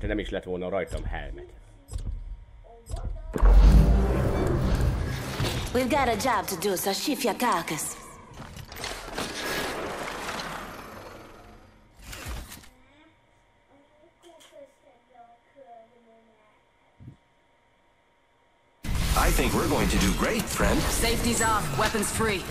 mintha nem is lett volna rajtam helmet. We've got a job to do, so shift your carcass. I think we're going to do great, friend. Safety's off, weapons free.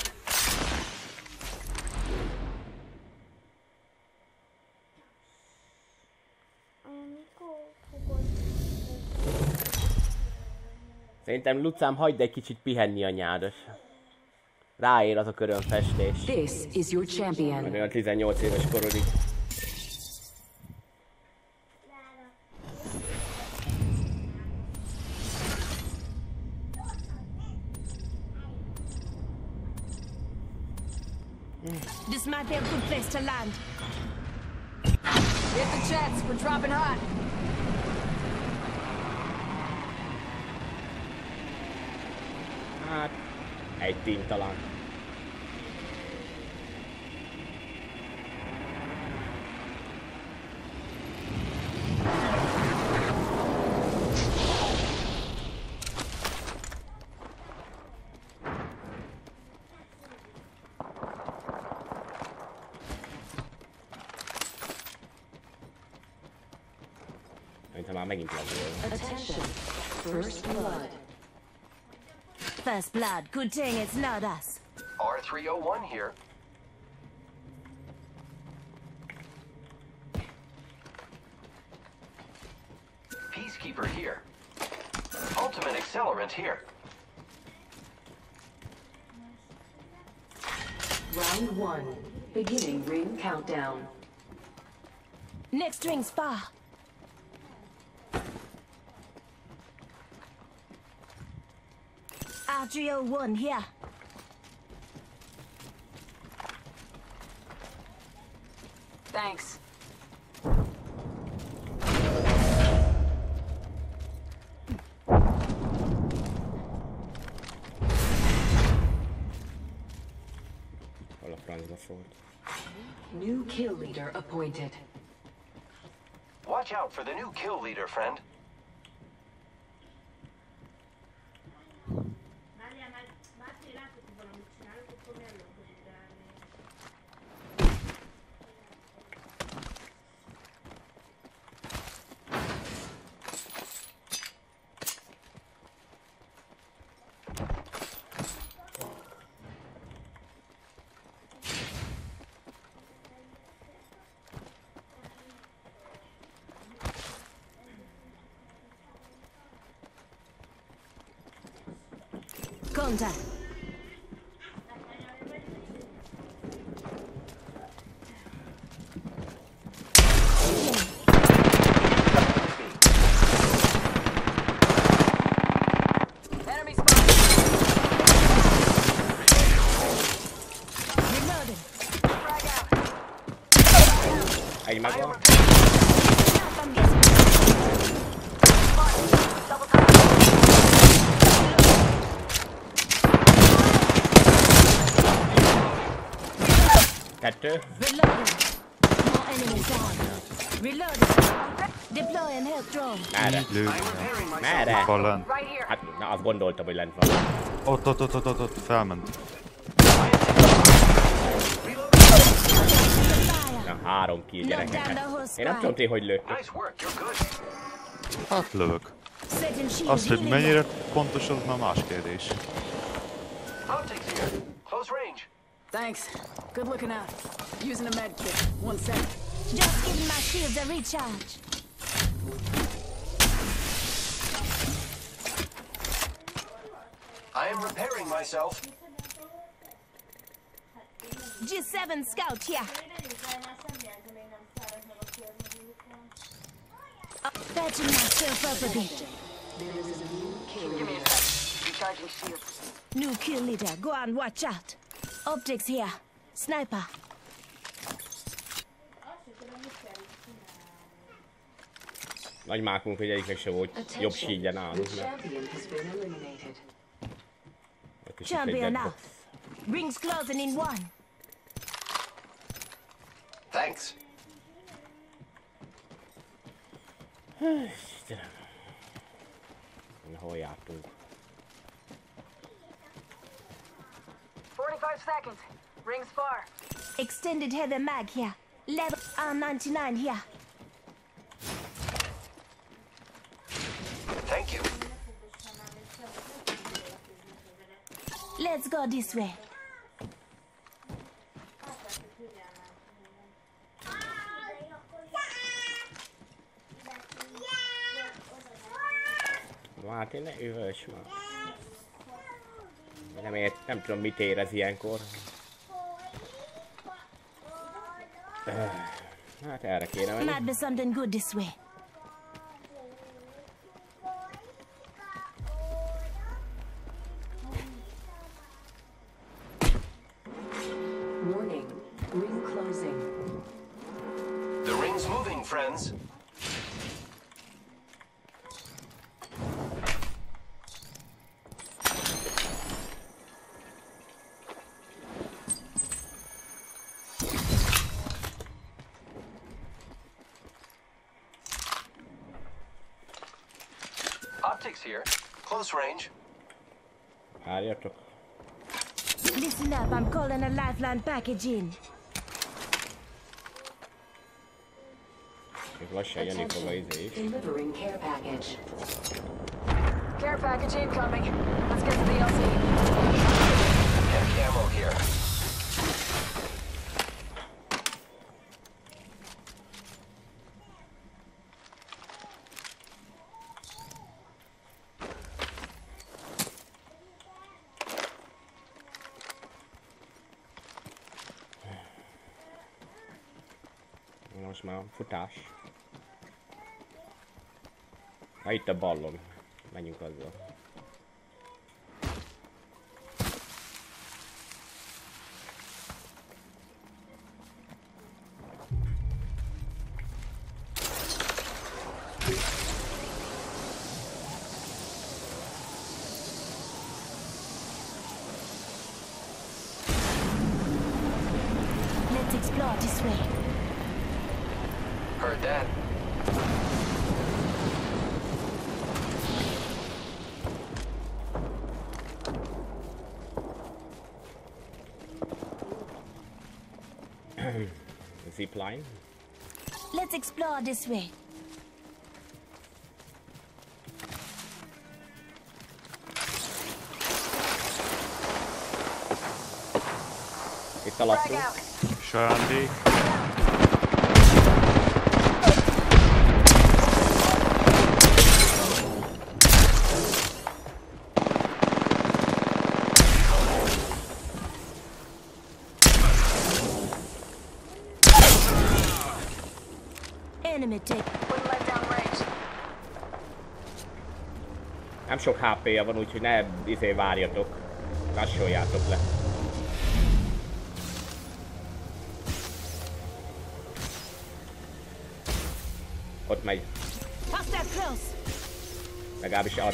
Szerintem Lucám, hagyd egy kicsit pihenni a nyádas. Ráér az a körömfestés. This is your champion. Majd olyan 18 éves korodig. This might be a good place to land. Hit the jets, we're dropping hot. Hát, egy team talán. Szerintem már megint lezől. Attention. First blood. First blood. Good thing it's not us. R301 here. Peacekeeper here. Ultimate accelerant here. Round 1. Beginning ring countdown. Next ring's far. R301 here. Thanks. Hol a francba szólt? New kill leader appointed. Watch out for the new kill leader, friend. Contact. Enemy spotted. Reloading. Frag out. Egy megvan. I'm getting Double time. Kettő. reloading. More enemies down. Reloading. Deploy and help drone. Merre? Lő. Merre? Fallen. Right here. Hát, na azt gondoltam, hogy lent van. Ott, felment. Na, 3 kill gyerekeket. Én nem tudom ti, hogy lőttök. Nice work, you're good. Hát lövök. Setting shield Azt, hogy healing. mennyire pontos, az már más kérdés. Optics here. Close range. Thanks. Good looking out. Using a med kit. 1 sec. Just giving my shields a recharge. I am repairing myself. G7 scout here. Patching myself up a bit. Give me a sec. Recharging shield. New kill leader. Go on, watch out. Optics here. Sniper. Nagy mákunk, hogy egyiknek se volt jobb sígyen nálunk, mert Champion has been eliminated. ott is Champion egy out. Rings closing in 1. Thanks. Istenem. Hol jártunk? 45 seconds. Rings far. Extended heavy mag here. Level R99 here. Thank you. Let's go this way. Hát én ne üvös ma. Nem tudom mit érez ilyenkor. Hát erre kéne menni. Might be something good this way. Warning, ring closing. The ring's moving, friends. Optics here. Close range. Várjatok. Listen up, I'm calling a lifeline package in. Még lassan jönni fog a izé is. Delivering care package. Care package incoming. Let's get to the LZ. Heavy ammo here. Most már futás. Ha itt a ballon. Menjünk azzal. Let's explore this way. Heard that. Zip line. Let's explore this way. Itt Frag alattunk. out. És ajándék. Enemy take. Wouldn't let down range. Nem sok HP-ja van, úgyhogy ne várjatok. Lassoljátok le. Ott megy. Hostile close. Legalábbis arra.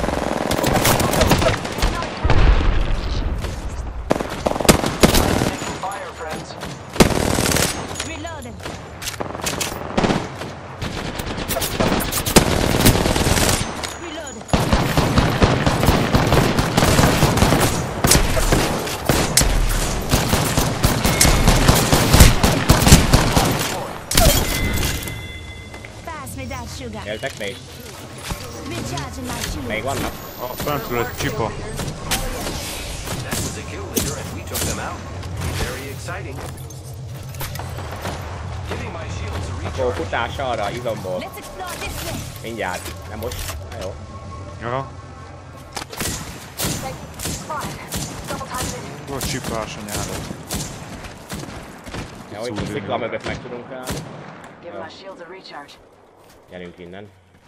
Fire, friends. Reloading. Reloading. Pass me that sugar. Éltek még? Recharging my shield. Még vannak? Fentről egy csipa. That was a kill leader and we took them out. Very exciting. Giving my shields a Akkor recharge. futás arra, izomból. Let's explore this way. Mindjárt. Nem most? Na jó. Ja, Take fine. Double time in. volt csipás a nyáron. Ja, hogy a szikla mögött meg tudunk állni. Give my shields a recharge. Gyerünk innen.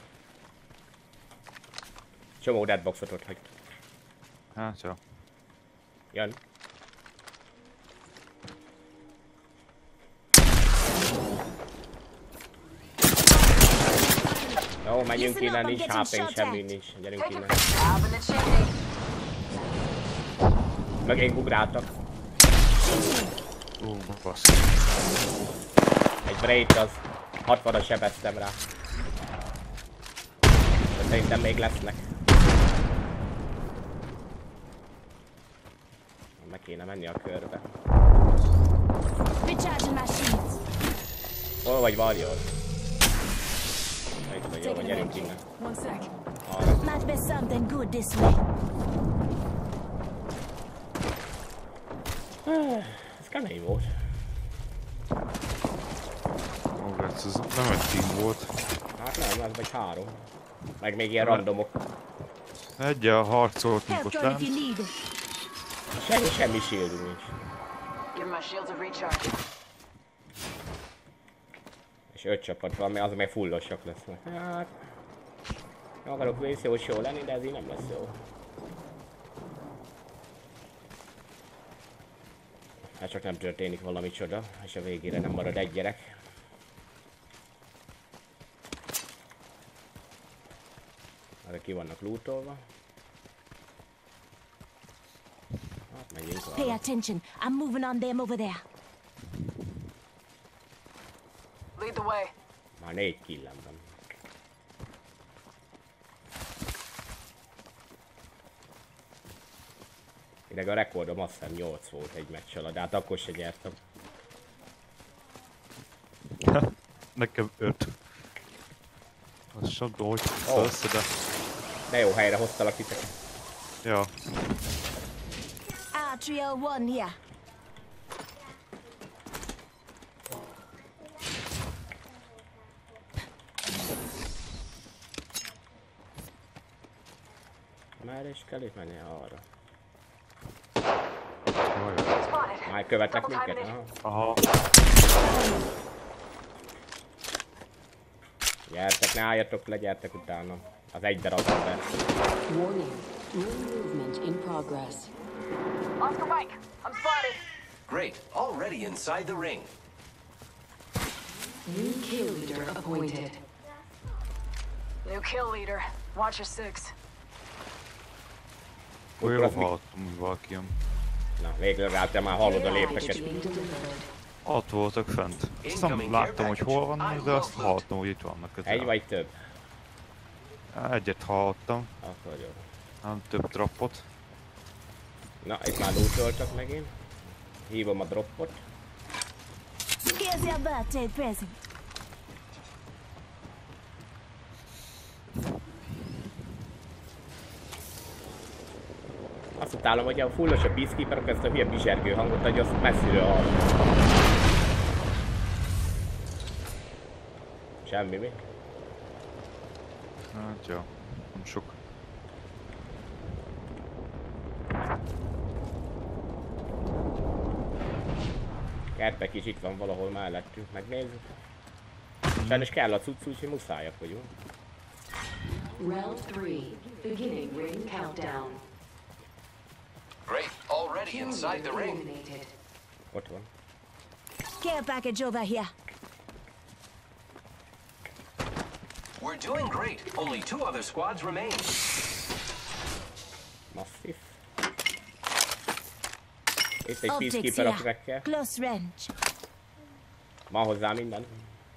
Csomó deadboxot ott hagyt. Hát jó. Jön. Jó, menjünk innen, nincs HP-nk, semmi nincs. Gyerünk Take innen. a stab in the chimney. Mögénk ugráltak. Basz. Egy braid az 60-ra sebeztem rá. Szerintem még lesznek. Meg kéne menni a körbe. Recharging my shields. Hol vagy Warrior? Jó, van, gyerünk innen. One sec. Arra. Might be something good this way. Ez kemény volt. Ó, ez nem egy team volt. Hát nem, ez vagy 3. Meg még ilyen randomok. Egyel harcoltunk Help ott gun if lent. you need it. Semmi shieldünk nincs. Give my shields a recharge. És 5 csapat van, mert az meg fullosak lesznek. Hát... Nem akarok vészjós jó lenni, de ez így nem lesz jó. Hát csak nem történik valami csoda, és a végére nem marad egy gyerek. Arra ki vannak lootolva. Hát menjünk Pay arra. attention. I'm moving on them over there. Lead the way. Már 4 killem van. Ideg a rekordom azt hiszem 8 volt egy meccs alatt, de hát akkor se nyertem. Nekem 5. Az sem tudom, hogy Ó. össze, de... De jó helyre hoztalak titeket. Ja. R301 here. Már is kell itt menni arra. Jaj. Spotted. Már követnek Double minket? timing it. Aha. Aha. Gyertek, ne álljatok le, gyertek utána. Az egy darab ember. Warning. Ring movement in progress. Oscar Mike, I'm spotted. Great. Already inside the ring. New kill leader appointed. New kill leader. Watch your six. Olyan Az mi- hallottam, hogy valaki jön. Na, végre rá, te már hallod a Package lépteket. being delivered. Ott voltak fent. Azt nem láttam, hogy hol vannak, de azt hallottam, hogy itt vannak közel. Egy vagy több? Egyet hallottam, Akkor jó. nem több droppot. Na, itt már lootoltak megint. Hívom a droppot. Here's your birthday present. Azt utálom, hogy a fullos a peacekeeper, ezt a hülye bizsergő hangot adja, azt messziről hallom. Semmi mi? Hát jó, nem sok. Kerpek is itt van valahol mellettünk, megnézzük. Sajnos kell a cucc, úgyhogy muszájak vagyunk. Round 3. Beginning ring countdown. Great. Already Kill inside the leader ring. eliminated. Ott van. Care package over here. We're doing great. Only 2 other squads remain. Masszív. Itt egy Objects peacekeeper, here. akinek kell. Close range. Van hozzá minden.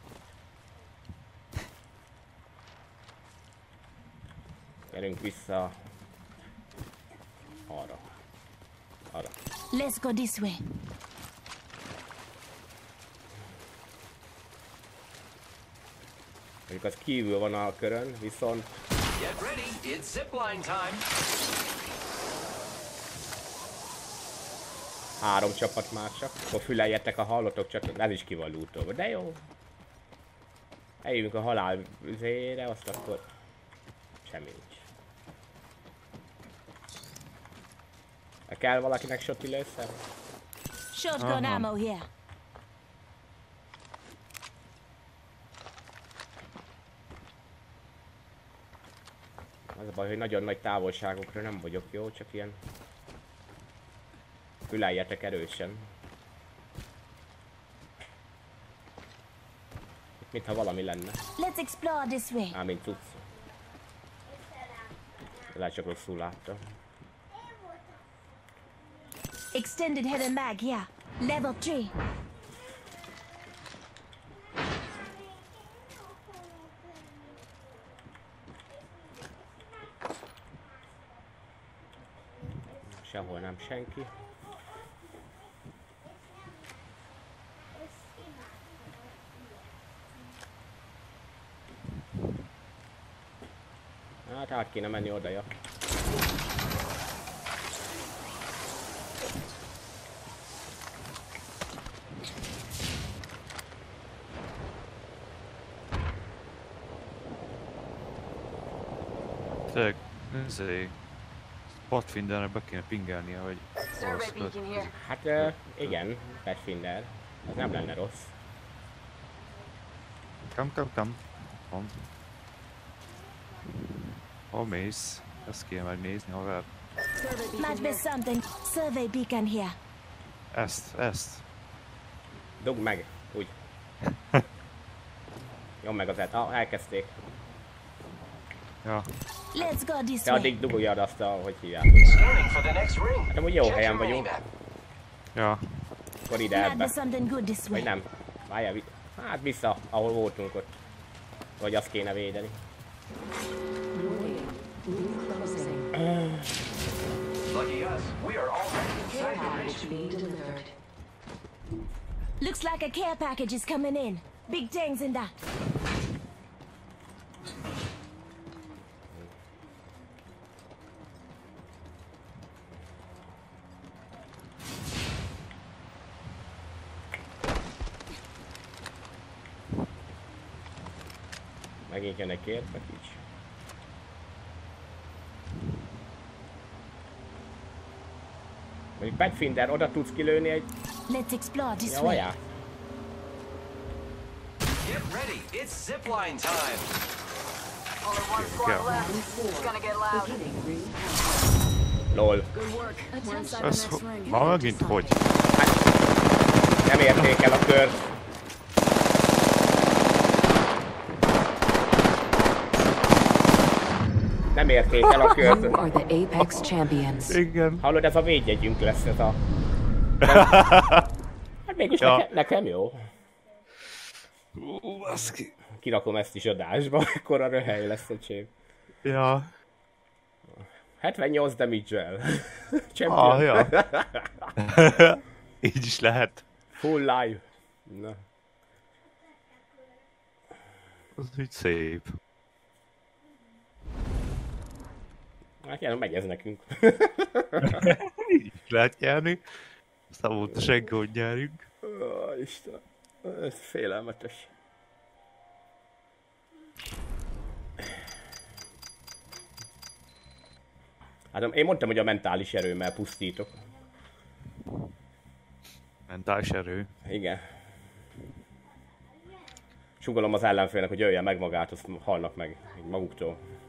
Gyerünk vissza. Arra. Arra. Let's go this way. Mondjuk az kívül van a körön, viszont Get ready. It's zipline time. 3 csapat már csak. Akkor füleljetek, ha hallotok, csak ez is ki van lootolva. De jó. Eljövünk a halál üzére, azt akkor semmi nincs. Kell valakinek shoti lőszer? Shotgun Aha. ammo here. Az a baj, hogy nagyon nagy távolságokra nem vagyok jó, csak ilyen... Füleljetek erősen. Itt mintha valami lenne. Let's explore this way. Mint cucc. Lehet csak rosszul láttam. Extended head and mag here. Level 3. Sehol nem senki. Hát át kéne menni oda, ja. Tényleg, ezért Pathfindernek be kéne pingelnie, hogy Survey beacon here. Hát igen, Pathfinder. Ez nem lenne rossz. Come. Hol mész? Ezt kéne megnézni, haver. Survey beacon Might be here. something. Survey beacon here. Ezt. Dugd meg, úgy. Nyom meg az elkezdték. Ja. Let's go this Te way. addig dugoljad azt, hogy hívják. Scanning for the next ring. Hát amúgy jó Check helyen your vagyunk. minimap. Ja. Akkor ide Might be ebbe. something good this Vagy way. nem. Várjál, hát vissza, ahol voltunk ott. Vagy azt kéne védeni. Warning. Ring closing. Lucky us, we are already Care inside the package ring. being delivered. Looks like a care package is coming in. Big things in that. Megint jön egy kérpek is. Mondjuk Pathfinder, oda tudsz kilőni egy Let's explore this way. javaját? Get ready, it's zipline time. Only one squad left. It's gonna get loud. Beginning ring. Lol. Good work. We're inside the Ez next ring. ma megint hogy? Nem érték el a kört. Nem érték el a kört. You are the Apex champions. Igen. Hallod, ez a védjegyünk lesz ez a... Hát mégis Ja. nekem jó. Baszki. Kirakom ezt is adásba, akkor a röhely lesz a csép. Ja. 78 damage-el. Champion. Ja. Így is lehet. Full live. Na. Az úgy szép. Hát ilyen, megy ez nekünk. Így is lehet nyerni. Aztán volt a senki, hogy nyerjünk. Ó, Isten. Ez félelmetes. Hát én mondtam, hogy a mentális erőmmel pusztítok. Mentális erő. Igen. Sugolom az ellenfélnek, hogy jöjjön meg magát, azt halnak meg így maguktól.